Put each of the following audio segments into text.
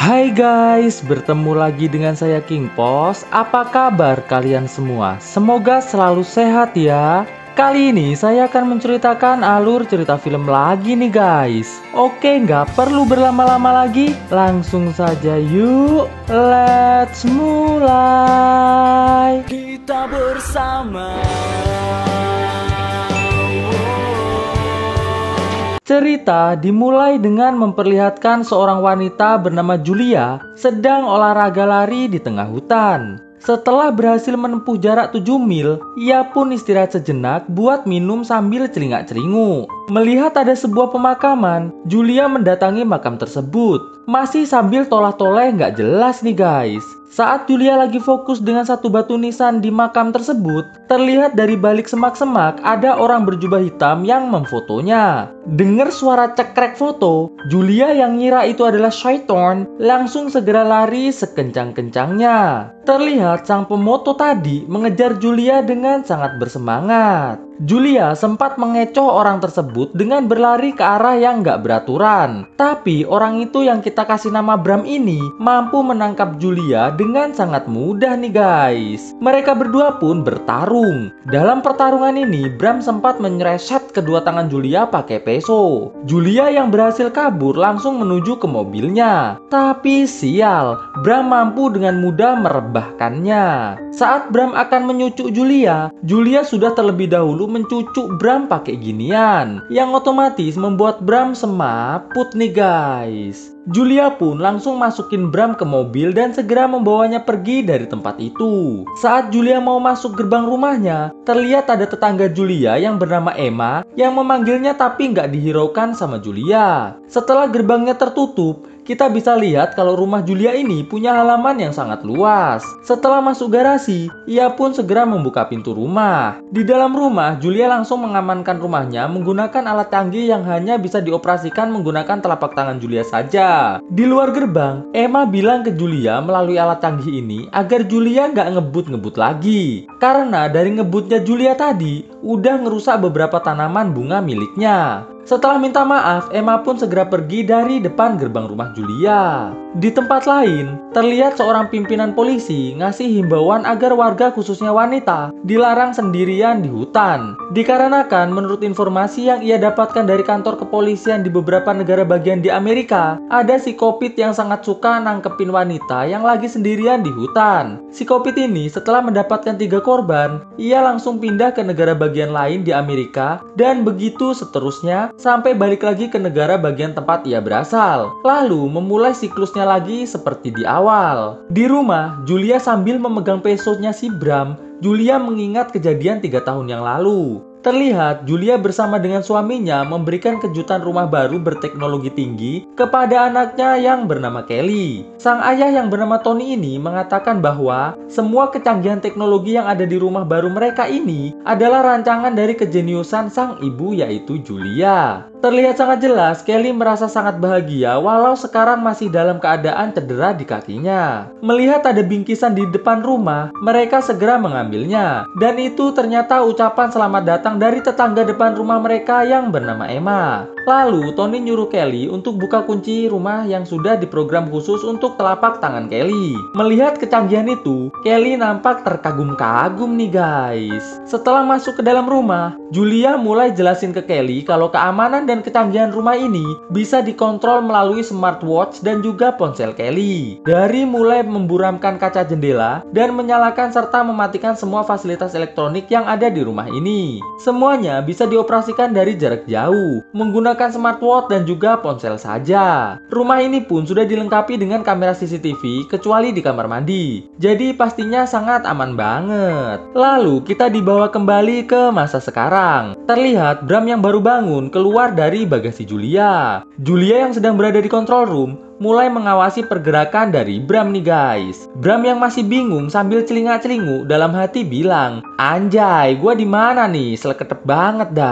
Hai guys, bertemu lagi dengan saya King Pos. Apa kabar kalian semua? Semoga selalu sehat ya. Kali ini saya akan menceritakan alur cerita film lagi nih guys. Oke, nggak perlu berlama-lama lagi. Langsung saja yuk, let's mulai. Kita bersama. Cerita dimulai dengan memperlihatkan seorang wanita bernama Julia sedang olahraga lari di tengah hutan. Setelah berhasil menempuh jarak 7 mil, ia pun istirahat sejenak buat minum sambil celingak-celinguk. Melihat ada sebuah pemakaman, Julia mendatangi makam tersebut. Masih sambil tolah-toleh nggak jelas nih guys. Saat Julia lagi fokus dengan satu batu nisan di makam tersebut, terlihat dari balik semak-semak ada orang berjubah hitam yang memfotonya. Dengar suara cekrek foto, Julia yang ngira itu adalah Shaiton langsung segera lari sekencang-kencangnya. Terlihat sang pemoto tadi mengejar Julia dengan sangat bersemangat. Julia sempat mengecoh orang tersebut dengan berlari ke arah yang gak beraturan. Tapi orang itu yang kita kasih nama Bram ini mampu menangkap Julia dengan sangat mudah nih guys. Mereka berdua pun bertarung. Dalam pertarungan ini Bram sempat menyereset kedua tangan Julia pakai peso. Julia yang berhasil kabur langsung menuju ke mobilnya. Tapi sial, Bram mampu dengan mudah merebahkannya. Saat Bram akan menyucuk Julia, Julia sudah terlebih dahulu mencucuk Bram pakai ginian, yang otomatis membuat Bram semaput nih guys. Julia pun langsung masukin Bram ke mobil dan segera membawanya pergi dari tempat itu. Saat Julia mau masuk gerbang rumahnya, terlihat ada tetangga Julia yang bernama Emma yang memanggilnya tapi nggak dihiraukan sama Julia. Setelah gerbangnya tertutup, kita bisa lihat kalau rumah Julia ini punya halaman yang sangat luas. Setelah masuk garasi, ia pun segera membuka pintu rumah. Di dalam rumah, Julia langsung mengamankan rumahnya menggunakan alat canggih yang hanya bisa dioperasikan menggunakan telapak tangan Julia saja. Di luar gerbang, Emma bilang ke Julia melalui alat canggih ini agar Julia nggak ngebut-ngebut lagi. Karena dari ngebutnya Julia tadi, udah ngerusak beberapa tanaman bunga miliknya. Setelah minta maaf, Emma pun segera pergi dari depan gerbang rumah Julia. Di tempat lain, terlihat seorang pimpinan polisi ngasih himbauan agar warga khususnya wanita dilarang sendirian di hutan. Dikarenakan menurut informasi yang ia dapatkan dari kantor kepolisian di beberapa negara bagian di Amerika, ada psikopit yang sangat suka nangkepin wanita yang lagi sendirian di hutan. Psikopit ini setelah mendapatkan 3 korban, ia langsung pindah ke negara bagian lain di Amerika dan begitu seterusnya sampai balik lagi ke negara bagian tempat ia berasal. Lalu memulai siklusnya lagi seperti di awal. Di rumah, Julia sambil memegang pesonya si Bram, Julia mengingat kejadian 3 tahun yang lalu. Terlihat Julia bersama dengan suaminya memberikan kejutan rumah baru berteknologi tinggi kepada anaknya yang bernama Kelly. Sang ayah yang bernama Tony ini mengatakan bahwa semua kecanggihan teknologi yang ada di rumah baru mereka ini adalah rancangan dari kejeniusan sang ibu yaitu Julia. Terlihat sangat jelas Kelly merasa sangat bahagia walau sekarang masih dalam keadaan cedera di kakinya. Melihat ada bingkisan di depan rumah, mereka segera mengambilnya. Dan itu ternyata ucapan selamat datang dari tetangga depan rumah mereka yang bernama Emma. Lalu Tony nyuruh Kelly untuk buka kunci rumah yang sudah diprogram khusus untuk telapak tangan Kelly. Melihat kecanggihan itu, Kelly nampak terkagum-kagum nih guys. Setelah masuk ke dalam rumah, Julia mulai jelasin ke Kelly kalau keamanan dan kecanggihan rumah ini bisa dikontrol melalui smartwatch dan juga ponsel Kelly. Dari mulai memburamkan kaca jendela dan menyalakan serta mematikan semua fasilitas elektronik yang ada di rumah ini. Semuanya bisa dioperasikan dari jarak jauh, menggunakan smartwatch dan juga ponsel saja. Rumah ini pun sudah dilengkapi dengan kamera CCTV kecuali di kamar mandi. Jadi pastinya sangat aman banget. Lalu kita dibawa kembali ke masa sekarang. Terlihat Bram yang baru bangun keluar dari bagasi Julia. Julia yang sedang berada di control room mulai mengawasi pergerakan dari Bram nih guys. Bram yang masih bingung sambil celingak-celinguk dalam hati bilang, "Anjay, gua di mana nih? Seleketep banget dah."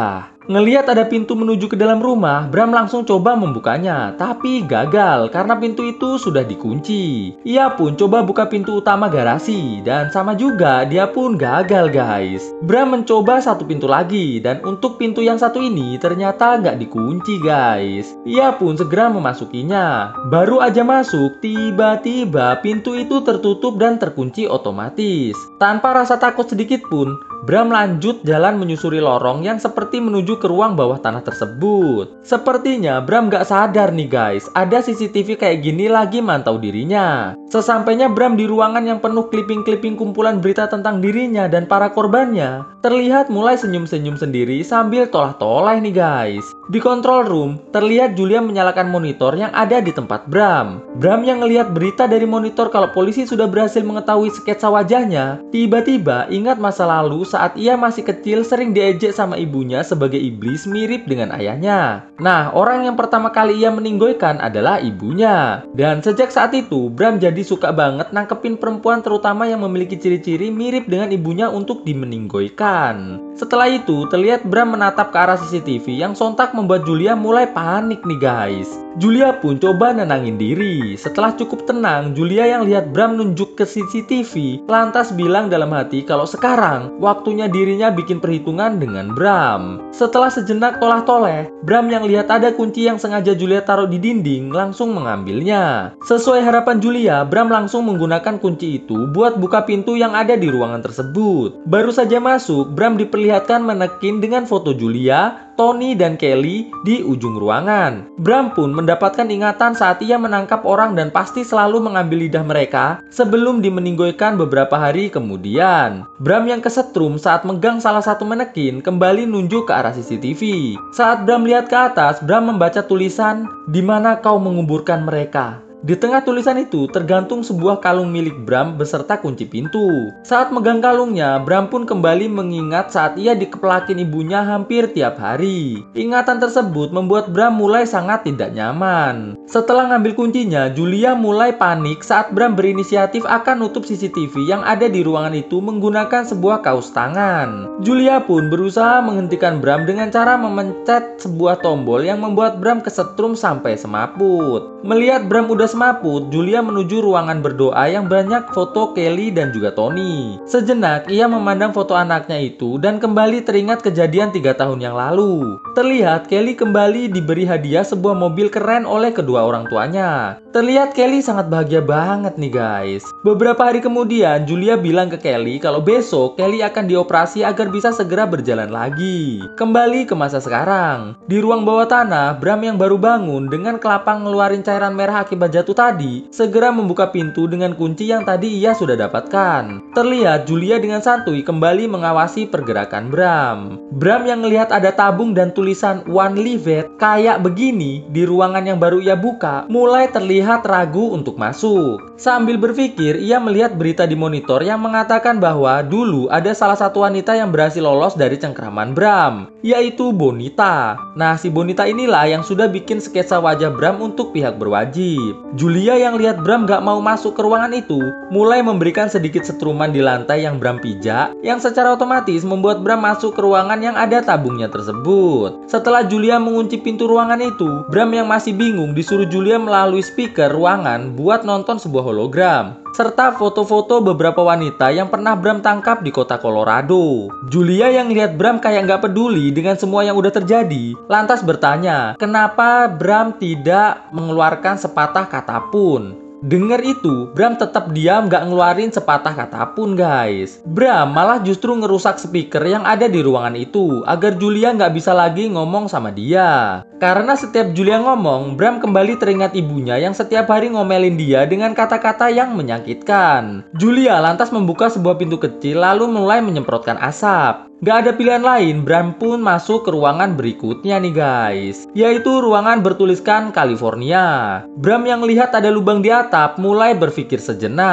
Ngelihat ada pintu menuju ke dalam rumah, Bram langsung coba membukanya, tapi gagal karena pintu itu sudah dikunci. Ia pun coba buka pintu utama garasi, dan sama juga dia pun gagal guys. Bram mencoba satu pintu lagi, dan untuk pintu yang satu ini ternyata nggak dikunci guys. Ia pun segera memasukinya. Baru aja masuk, tiba-tiba pintu itu tertutup dan terkunci otomatis. Tanpa rasa takut sedikit pun, Bram lanjut jalan menyusuri lorong yang seperti menuju ke ruang bawah tanah tersebut. Sepertinya Bram gak sadar nih guys, ada CCTV kayak gini lagi mantau dirinya. Sesampainya Bram di ruangan yang penuh clipping-clipping kumpulan berita tentang dirinya dan para korbannya, terlihat mulai senyum-senyum sendiri sambil tolah-tolah nih guys. Di control room, terlihat Julia menyalakan monitor yang ada di tempat Bram. Bram yang ngelihat berita dari monitor kalau polisi sudah berhasil mengetahui sketsa wajahnya, tiba-tiba ingat masa lalu saat ia masih kecil sering diejek sama ibunya sebagai iblis mirip dengan ayahnya. Nah, orang yang pertama kali ia meninggoykan adalah ibunya. Dan sejak saat itu, Bram jadi suka banget nangkepin perempuan terutama yang memiliki ciri-ciri mirip dengan ibunya untuk dimeninggoykan. Setelah itu, terlihat Bram menatap ke arah CCTV yang sontak membuat Julia mulai panik nih guys. Julia pun coba nenangin diri. Setelah cukup tenang, Julia yang lihat Bram nunjuk ke CCTV lantas bilang dalam hati kalau sekarang waktunya dirinya bikin perhitungan dengan Bram. Setelah sejenak tolah-toleh, Bram yang lihat ada kunci yang sengaja Julia taruh di dinding langsung mengambilnya. Sesuai harapan Julia, Bram langsung menggunakan kunci itu buat buka pintu yang ada di ruangan tersebut. Baru saja masuk, Bram diperlihatkan menekin dengan foto Julia, Tony, dan Kelly di ujung ruangan. Bram pun mendapatkan ingatan saat ia menangkap orang dan pasti selalu mengambil lidah mereka sebelum dimeninggoykan beberapa hari kemudian. Bram yang kesetrum saat megang salah satu manekin kembali nunjuk ke arah CCTV. Saat Bram lihat ke atas, Bram membaca tulisan, "Di mana kau menguburkan mereka?" Di tengah tulisan itu tergantung sebuah kalung milik Bram beserta kunci pintu. Saat megang kalungnya, Bram pun kembali mengingat saat ia dikeplakin ibunya hampir tiap hari. Ingatan tersebut membuat Bram mulai sangat tidak nyaman. Setelah ngambil kuncinya, Julia mulai panik saat Bram berinisiatif akan nutup CCTV yang ada di ruangan itu menggunakan sebuah kaos tangan. Julia pun berusaha menghentikan Bram dengan cara memencet sebuah tombol yang membuat Bram kesetrum sampai semaput. Melihat Bram udah semaput, Julia menuju ruangan berdoa yang banyak foto Kelly dan juga Tony. Sejenak ia memandang foto anaknya itu dan kembali teringat kejadian 3 tahun yang lalu. Terlihat Kelly kembali diberi hadiah sebuah mobil keren oleh kedua orang tuanya. Terlihat Kelly sangat bahagia banget nih guys. Beberapa hari kemudian Julia bilang ke Kelly kalau besok Kelly akan dioperasi agar bisa segera berjalan lagi. Kembali ke masa sekarang. Di ruang bawah tanah, Bram yang baru bangun dengan kelapang ngeluarin cairan merah akibat jatuh tadi, segera membuka pintu dengan kunci yang tadi ia sudah dapatkan. Terlihat Julia dengan santuy kembali mengawasi pergerakan Bram. Bram yang melihat ada tabung dan tulisan "One Livet" kayak begini di ruangan yang baru ia buka, mulai terlihat ragu untuk masuk. Sambil berpikir, ia melihat berita di monitor yang mengatakan bahwa dulu ada salah satu wanita yang berhasil lolos dari cengkraman Bram, yaitu Bonita. Nah, si Bonita inilah yang sudah bikin sketsa wajah Bram untuk pihak berwajib. Julia yang lihat Bram gak mau masuk ke ruangan itu, mulai memberikan sedikit setruman di lantai yang Bram pijak, yang secara otomatis membuat Bram masuk ke ruangan yang ada tabungnya tersebut. Setelah Julia mengunci pintu ruangan itu, Bram yang masih bingung disuruh Julia melalui speaker ruangan buat nonton sebuah hologram, serta foto-foto beberapa wanita yang pernah Bram tangkap di kota Colorado. Julia yang lihat Bram kayak nggak peduli dengan semua yang udah terjadi, lantas bertanya, kenapa Bram tidak mengeluarkan sepatah kata pun. Dengar itu, Bram tetap diam gak ngeluarin sepatah kata pun guys. Bram malah justru ngerusak speaker yang ada di ruangan itu agar Julia gak bisa lagi ngomong sama dia. Karena setiap Julia ngomong, Bram kembali teringat ibunya yang setiap hari ngomelin dia dengan kata-kata yang menyakitkan. Julia lantas membuka sebuah pintu kecil lalu mulai menyemprotkan asap. Gak ada pilihan lain, Bram pun masuk ke ruangan berikutnya nih guys, yaitu ruangan bertuliskan California. Bram yang lihat ada lubang di atap mulai berpikir sejenak.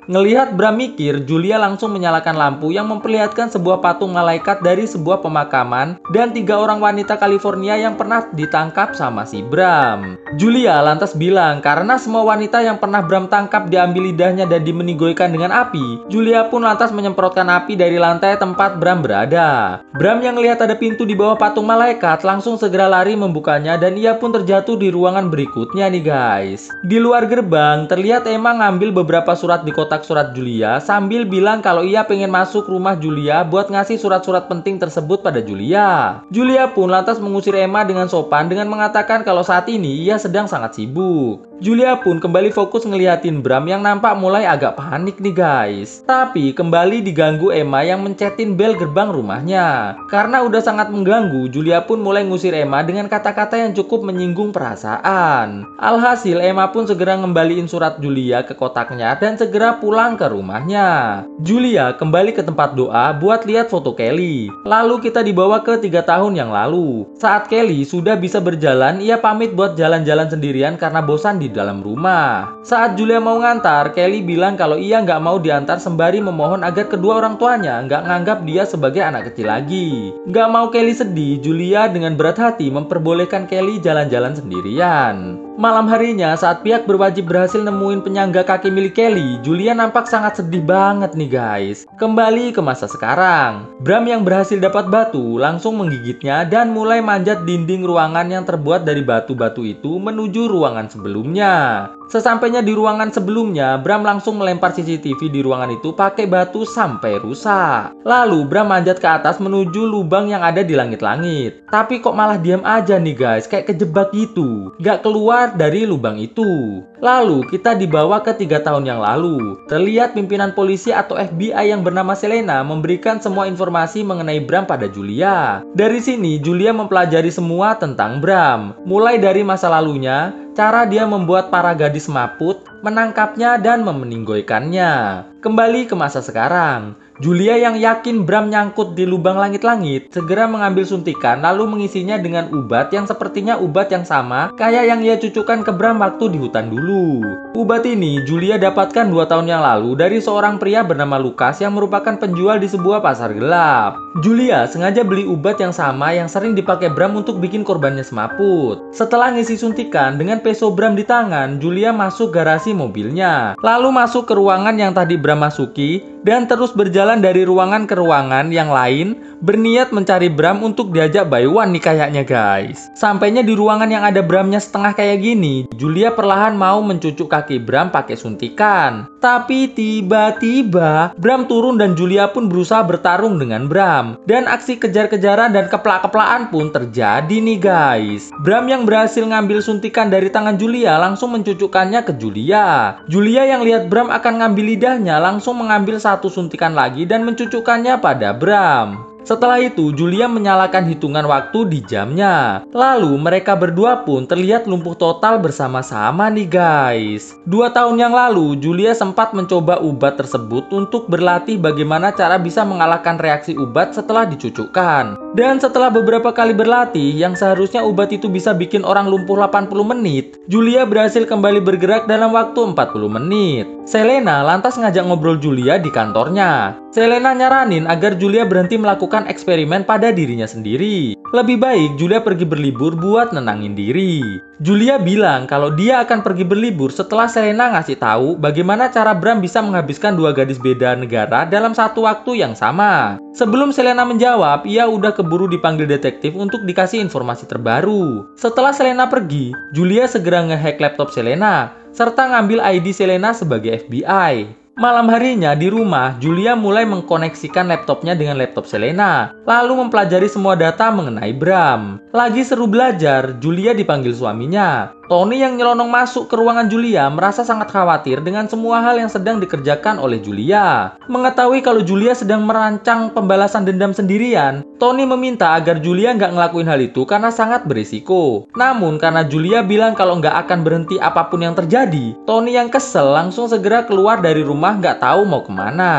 Ngelihat Bram mikir, Julia langsung menyalakan lampu yang memperlihatkan sebuah patung malaikat dari sebuah pemakaman dan 3 orang wanita California yang pernah ditangkap sama si Bram. Julia lantas bilang karena semua wanita yang pernah Bram tangkap diambil lidahnya dan dimenigoikan dengan api, Julia pun lantas menyemprotkan api dari lantai tempat Bram berada. Bram yang lihat ada pintu di bawah patung malaikat langsung segera lari membukanya dan ia pun terjatuh di ruangan berikutnya nih guys. Di luar gerbang terlihat Emma ngambil beberapa surat di kotak surat Julia sambil bilang kalau ia pengen masuk rumah Julia buat ngasih surat-surat penting tersebut pada Julia. Julia pun lantas mengusir Emma dengan sopan dengan mengatakan kalau saat ini ia sedang sangat sibuk. Julia pun kembali fokus ngeliatin Bram yang nampak mulai agak panik nih guys. Tapi kembali diganggu Emma yang mencetin bel gerbang rumahnya. Karena udah sangat mengganggu, Julia pun mulai ngusir Emma dengan kata-kata yang cukup menyinggung perasaan. Alhasil Emma pun segera ngembaliin surat Julia ke kotaknya dan segera pulang ke rumahnya. Julia kembali ke tempat doa buat lihat foto Kelly. Lalu kita dibawa ke 3 tahun yang lalu. Saat Kelly sudah bisa berjalan, ia pamit buat jalan-jalan sendirian karena bosan di dalam rumah. Saat Julia mau ngantar, Kelly bilang kalau ia nggak mau diantar sembari memohon agar kedua orang tuanya nggak nganggap dia sebagai anak kecil lagi. Nggak mau Kelly sedih, Julia dengan berat hati memperbolehkan Kelly jalan-jalan sendirian. Malam harinya saat pihak berwajib berhasil nemuin penyangga kaki milik Kelly, Julia nampak sangat sedih banget nih guys. Kembali ke masa sekarang, Bram yang berhasil dapat batu langsung menggigitnya dan mulai manjat dinding ruangan yang terbuat dari batu-batu itu menuju ruangan sebelumnya. Sesampainya di ruangan sebelumnya, Bram langsung melempar CCTV di ruangan itu pakai batu sampai rusak. Lalu Bram manjat ke atas menuju lubang yang ada di langit-langit. Tapi kok malah diam aja nih guys, kayak kejebak gitu. Gak keluar dari lubang itu. Lalu kita dibawa ke 3 tahun yang lalu. Terlihat pimpinan polisi atau FBI yang bernama Selena memberikan semua informasi mengenai Bram pada Julia. Dari sini Julia mempelajari semua tentang Bram. Mulai dari masa lalunya, cara dia membuat para gadis maput, menangkapnya dan memeninggoikannya. Kembali ke masa sekarang, Julia yang yakin Bram nyangkut di lubang langit-langit segera mengambil suntikan lalu mengisinya dengan ubat yang sepertinya ubat yang sama kayak yang ia cucukkan ke Bram waktu di hutan dulu. Ubat ini Julia dapatkan 2 tahun yang lalu dari seorang pria bernama Lucas yang merupakan penjual di sebuah pasar gelap. Julia sengaja beli ubat yang sama yang sering dipakai Bram untuk bikin korbannya semaput. Setelah ngisi suntikan dengan peso Bram di tangan, Julia masuk garasi mobilnya, lalu masuk ke ruangan yang tadi Bram masuki dan terus berjalan dari ruangan ke ruangan yang lain, berniat mencari Bram untuk diajak by one nih kayaknya guys. Sampainya di ruangan yang ada Bramnya setengah kayak gini, Julia perlahan mau mencucuk kaki Bram pakai suntikan. Tapi tiba-tiba Bram turun dan Julia pun berusaha bertarung dengan Bram. Dan aksi kejar-kejaran dan keplak-keplaan pun terjadi nih guys. Bram yang berhasil ngambil suntikan dari tangan Julia langsung mencucukkannya ke Julia. Julia yang lihat Bram akan ngambil lidahnya langsung mengambil satu suntikan lagi dan mencucukkannya pada Bram. Setelah itu, Julia menyalakan hitungan waktu di jamnya. Lalu, mereka berdua pun terlihat lumpuh total bersama-sama nih guys. 2 tahun yang lalu, Julia sempat mencoba ubat tersebut untuk berlatih bagaimana cara bisa mengalahkan reaksi ubat setelah dicucukkan. Dan setelah beberapa kali berlatih, yang seharusnya ubat itu bisa bikin orang lumpuh 80 menit, Julia berhasil kembali bergerak dalam waktu 40 menit. Selena lantas ngajak ngobrol Julia di kantornya. Selena nyaranin agar Julia berhenti melakukan eksperimen pada dirinya sendiri. Lebih baik Julia pergi berlibur buat nenangin diri. Julia bilang kalau dia akan pergi berlibur setelah Selena ngasih tahu bagaimana cara Bram bisa menghabiskan 2 gadis beda negara dalam satu waktu yang sama. Sebelum Selena menjawab, ia udah keburu dipanggil detektif untuk dikasih informasi terbaru. Setelah Selena pergi, Julia segera ngehack laptop Selena serta ngambil ID Selena sebagai FBI. Malam harinya di rumah, Julia mulai mengkoneksikan laptopnya dengan laptop Selena, lalu mempelajari semua data mengenai Bram. Lagi seru belajar, Julia dipanggil suaminya. Tony yang nyelonong masuk ke ruangan Julia merasa sangat khawatir dengan semua hal yang sedang dikerjakan oleh Julia. Mengetahui kalau Julia sedang merancang pembalasan dendam sendirian, Tony meminta agar Julia nggak ngelakuin hal itu karena sangat berisiko. Namun karena Julia bilang kalau nggak akan berhenti apapun yang terjadi, Tony yang kesel langsung segera keluar dari rumah nggak tahu mau kemana.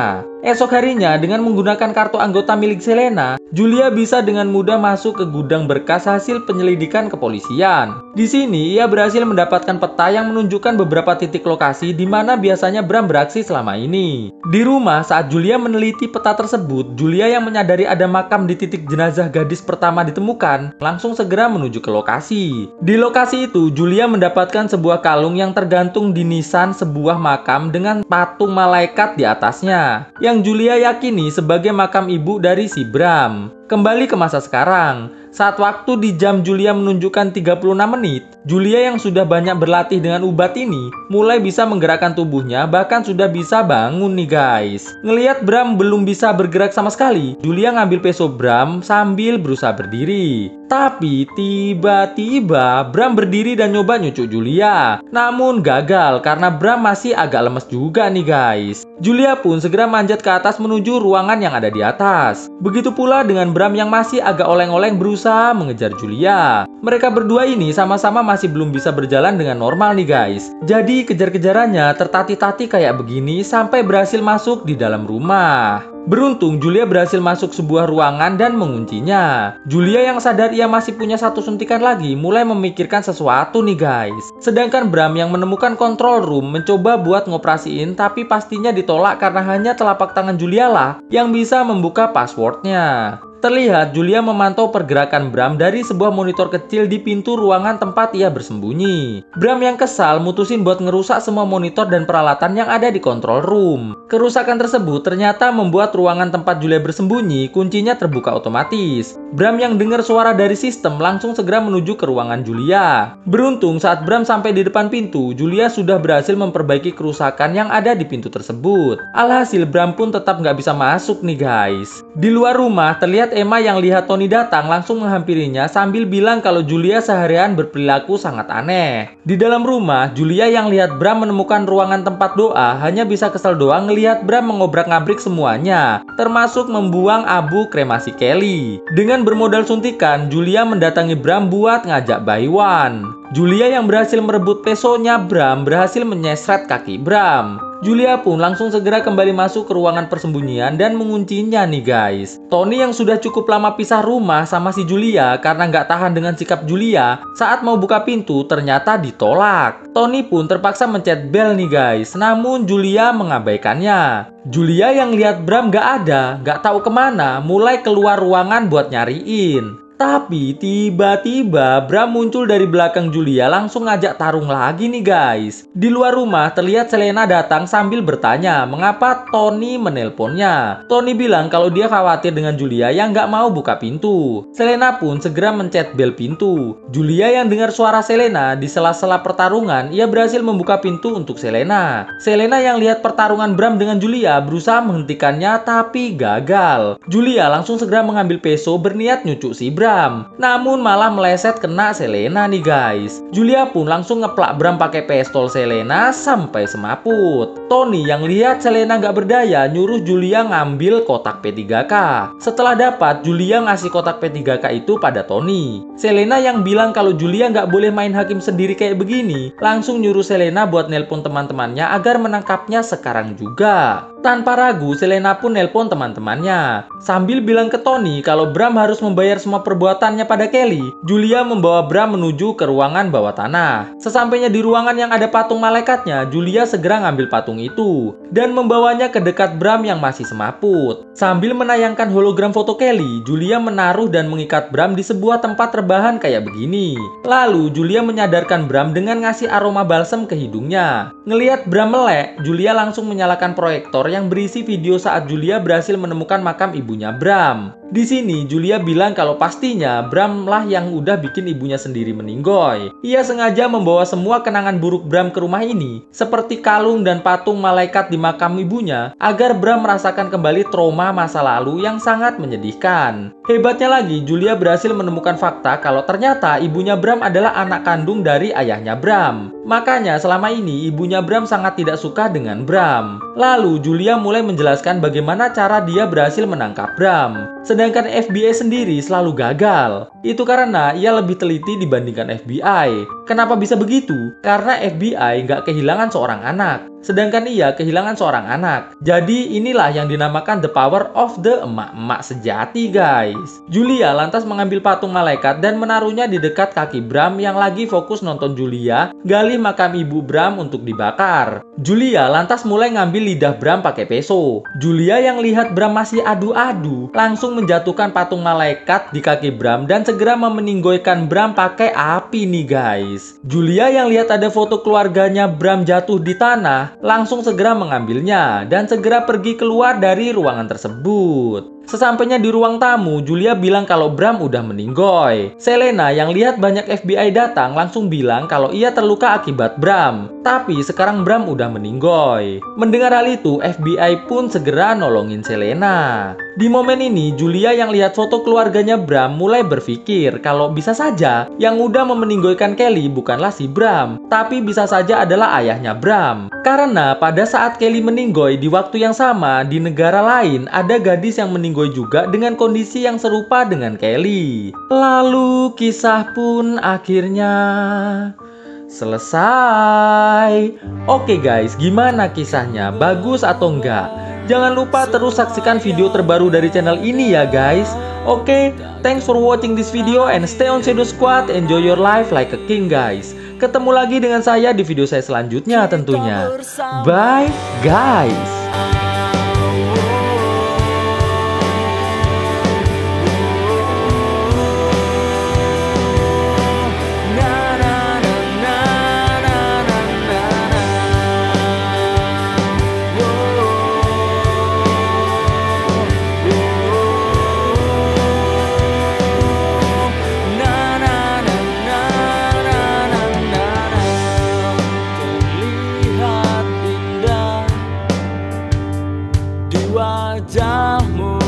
Esok harinya, dengan menggunakan kartu anggota milik Selena, Julia bisa dengan mudah masuk ke gudang berkas hasil penyelidikan kepolisian. Di sini, ia berhasil mendapatkan peta yang menunjukkan beberapa titik lokasi di mana biasanya Bram beraksi selama ini. Di rumah, saat Julia meneliti peta tersebut, Julia yang menyadari ada makam di titik jenazah gadis pertama ditemukan, langsung segera menuju ke lokasi. Di lokasi itu, Julia mendapatkan sebuah kalung yang tergantung di nisan sebuah makam dengan patung malaikat di atasnya, yang Julia yakini sebagai makam ibu dari si Bram. Kembali ke masa sekarang, saat waktu di jam Julia menunjukkan 36 menit, Julia yang sudah banyak berlatih dengan ubat ini mulai bisa menggerakkan tubuhnya, bahkan sudah bisa bangun nih guys. Ngelihat Bram belum bisa bergerak sama sekali, Julia ngambil peso Bram sambil berusaha berdiri. Tapi tiba-tiba Bram berdiri dan nyoba nyucuk Julia. Namun gagal karena Bram masih agak lemes juga nih guys. Julia pun segera manjat ke atas menuju ruangan yang ada di atas. Begitu pula dengan Bram yang masih agak oleng-oleng berusaha mengejar Julia. Mereka berdua ini sama-sama masih belum bisa berjalan dengan normal nih guys. Jadi kejar-kejarannya tertati-tati kayak begini sampai berhasil masuk di dalam rumah. Beruntung Julia berhasil masuk sebuah ruangan dan menguncinya. Julia yang sadar ia masih punya satu suntikan lagi mulai memikirkan sesuatu nih guys. Sedangkan Bram yang menemukan control room mencoba buat ngoperasiin, tapi pastinya ditolak karena hanya telapak tangan Julia lah yang bisa membuka passwordnya. Terlihat Julia memantau pergerakan Bram dari sebuah monitor kecil di pintu ruangan tempat ia bersembunyi. Bram yang kesal mutusin buat ngerusak semua monitor dan peralatan yang ada di control room. Kerusakan tersebut ternyata membuat ruangan tempat Julia bersembunyi kuncinya terbuka otomatis. Bram yang dengar suara dari sistem langsung segera menuju ke ruangan Julia. Beruntung saat Bram sampai di depan pintu, Julia sudah berhasil memperbaiki kerusakan yang ada di pintu tersebut. Alhasil Bram pun tetap nggak bisa masuk nih guys. Di luar rumah terlihat Emma yang lihat Tony datang langsung menghampirinya sambil bilang kalau Julia seharian berperilaku sangat aneh. Di dalam rumah, Julia yang lihat Bram menemukan ruangan tempat doa hanya bisa kesel doang ngelihat Bram mengobrak-ngabrik semuanya, termasuk membuang abu kremasi Kelly. Dengan bermodal suntikan, Julia mendatangi Bram buat ngajak Baywan. Julia yang berhasil merebut pesonya Bram berhasil menyesret kaki Bram. Julia pun langsung segera kembali masuk ke ruangan persembunyian dan menguncinya nih guys. Tony yang sudah cukup lama pisah rumah sama si Julia karena nggak tahan dengan sikap Julia, saat mau buka pintu ternyata ditolak. Tony pun terpaksa mencet bel nih guys, namun Julia mengabaikannya. Julia yang lihat Bram nggak ada, nggak tahu kemana, mulai keluar ruangan buat nyariin. Tapi tiba-tiba Bram muncul dari belakang Julia langsung ngajak tarung lagi nih guys. Di luar rumah terlihat Selena datang sambil bertanya mengapa Tony menelponnya. Tony bilang kalau dia khawatir dengan Julia yang nggak mau buka pintu. Selena pun segera mencet bel pintu. Julia yang dengar suara Selena di sela-sela pertarungan, ia berhasil membuka pintu untuk Selena. Selena yang lihat pertarungan Bram dengan Julia berusaha menghentikannya tapi gagal. Julia langsung segera mengambil peso berniat nyucuk si Bram. Namun malah meleset kena Selena nih guys. Julia pun langsung ngeplak Bram pakai pistol Selena sampai semaput. Tony yang lihat Selena nggak berdaya nyuruh Julia ngambil kotak P3K. Setelah dapat, Julia ngasih kotak P3K itu pada Tony. Selena yang bilang kalau Julia nggak boleh main hakim sendiri kayak begini, langsung nyuruh Selena buat nelpon teman-temannya agar menangkapnya sekarang juga. Tanpa ragu, Selena pun nelpon teman-temannya sambil bilang ke Tony kalau Bram harus membayar semua perbuatannya pada Kelly. Julia membawa Bram menuju ke ruangan bawah tanah. Sesampainya di ruangan yang ada patung malaikatnya, Julia segera ngambil patung itu dan membawanya ke dekat Bram yang masih semaput. Sambil menayangkan hologram foto Kelly, Julia menaruh dan mengikat Bram di sebuah tempat rebahan kayak begini. Lalu Julia menyadarkan Bram dengan ngasih aroma balsam ke hidungnya. Ngelihat Bram melek, Julia langsung menyalakan proyektor yang berisi video saat Julia berhasil menemukan makam ibunya Bram. Di sini Julia bilang kalau pastinya Bram lah yang udah bikin ibunya sendiri meninggoy. Ia sengaja membawa semua kenangan buruk Bram ke rumah ini, seperti kalung dan patung malaikat di makam ibunya, agar Bram merasakan kembali trauma masa lalu yang sangat menyedihkan. Hebatnya lagi, Julia berhasil menemukan fakta kalau ternyata ibunya Bram adalah anak kandung dari ayahnya Bram. Makanya selama ini ibunya Bram sangat tidak suka dengan Bram. Lalu Julia mulai menjelaskan bagaimana cara dia berhasil menangkap Bram. Sedangkan FBI sendiri selalu gagal. Itu karena ia lebih teliti dibandingkan FBI. Kenapa bisa begitu? Karena FBI nggak kehilangan seorang anak, sedangkan ia kehilangan seorang anak. Jadi inilah yang dinamakan the power of the emak-emak sejati, guys. Julia lantas mengambil patung malaikat dan menaruhnya di dekat kaki Bram yang lagi fokus nonton Julia gali makam ibu Bram untuk dibakar. Julia lantas mulai ngambil lidah Bram pakai peso. Julia yang lihat Bram masih adu-adu langsung menjatuhkan patung malaikat di kaki Bram dan segera memeninggoykan Bram pakai api nih, guys. Julia yang lihat ada foto keluarganya Bram jatuh di tanah langsung segera mengambilnya dan segera pergi keluar dari ruangan tersebut. Sesampainya di ruang tamu, Julia bilang kalau Bram udah meninggoy. Selena yang lihat banyak FBI datang langsung bilang kalau ia terluka akibat Bram. Tapi sekarang Bram udah meninggoy. Mendengar hal itu, FBI pun segera nolongin Selena. Di momen ini, Julia yang lihat foto keluarganya Bram mulai berpikir kalau bisa saja yang udah memeninggoykan Kelly bukanlah si Bram, tapi bisa saja adalah ayahnya Bram. Karena pada saat Kelly meninggoy di waktu yang sama di negara lain ada gadis yang meninggoy juga dengan kondisi yang serupa dengan Kelly. Lalu kisah pun akhirnya selesai. Oke guys, gimana kisahnya? Bagus atau enggak? Jangan lupa terus saksikan video terbaru dari channel ini ya guys. Oke, thanks for watching this video and stay on Shadow Squad. Enjoy your life like a king guys. Ketemu lagi dengan saya di video saya selanjutnya tentunya. Bye guys. Wajahmu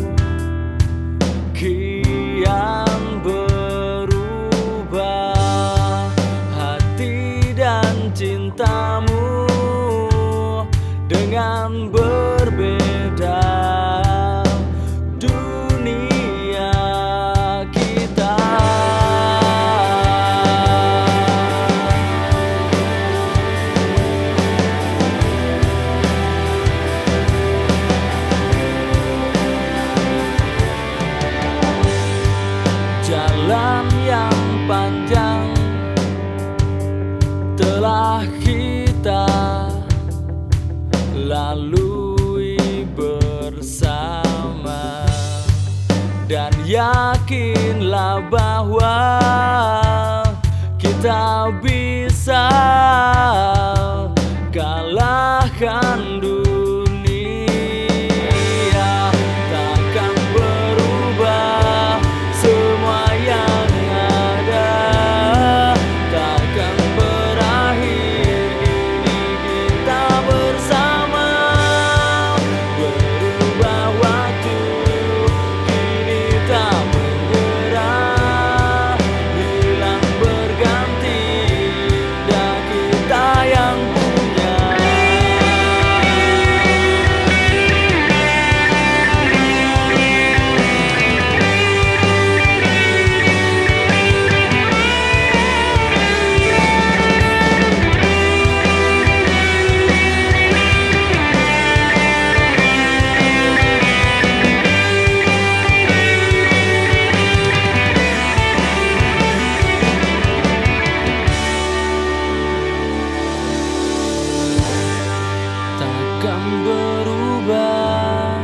kian berubah, hati dan cintamu dengan berbeda. Dunia kita jalan yang panjang telah kita lalui bersama, dan yakinlah bahwa kita bisa kalahkan dunia. Takkan berubah semua yang ada, takkan berakhir. Kini kita bersama, berubah waktu kini tak bergerak, hilang berganti, dan kita yang punya. Takkan berubah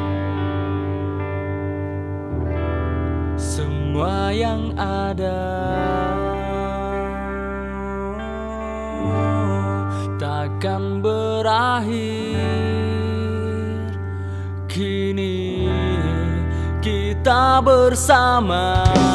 semua yang ada, takkan berakhir. Kini kita bersama.